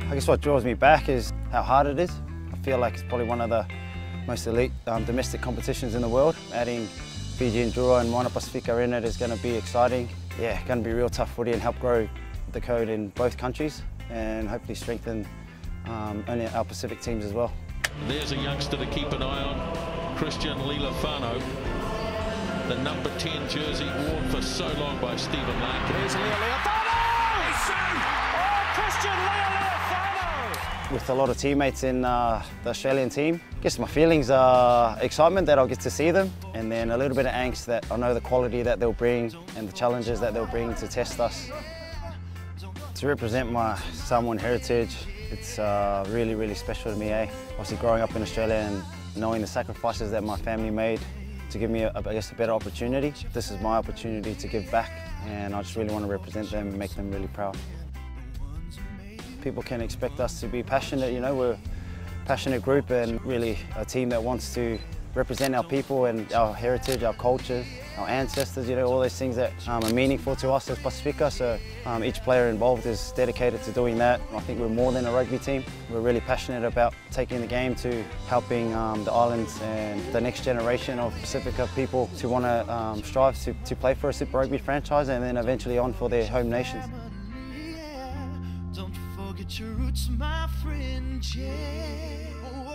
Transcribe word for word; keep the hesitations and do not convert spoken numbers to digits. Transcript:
I guess what draws me back is how hard it is. I feel like it's probably one of the most elite um, domestic competitions in the world. Adding Fiji and Drua and Moana Pacifica in it is going to be exciting. Yeah, going to be real tough footy and help grow the code in both countries and hopefully strengthen um, only our Pacific teams as well. There's a youngster to keep an eye on, Christian Leali'ifano, the number ten jersey worn for so long by Stephen Larkin. Here's Leali'ifano! Oh, Christian Leali'ifano! With a lot of teammates in uh, the Australian team, I guess my feelings are excitement that I'll get to see them, and then a little bit of angst that I know the quality that they'll bring and the challenges that they'll bring to test us. To represent my Samoan heritage, it's uh, really, really special to me, eh? Obviously growing up in Australia and knowing the sacrifices that my family made to give me, a, I guess, a better opportunity. This is my opportunity to give back, and I just really want to represent them and make them really proud. People can expect us to be passionate, you know, we're a passionate group and really a team that wants to represent our people and our heritage, our culture, our ancestors, you know, all those things that um, are meaningful to us as Pacifica. So um, each player involved is dedicated to doing that. I think we're more than a rugby team. We're really passionate about taking the game to helping um, the islands and the next generation of Pacifica people to want to um, strive to, to play for a Super Rugby franchise and then eventually on for their home nations. Don't forget your roots, my friend, yeah.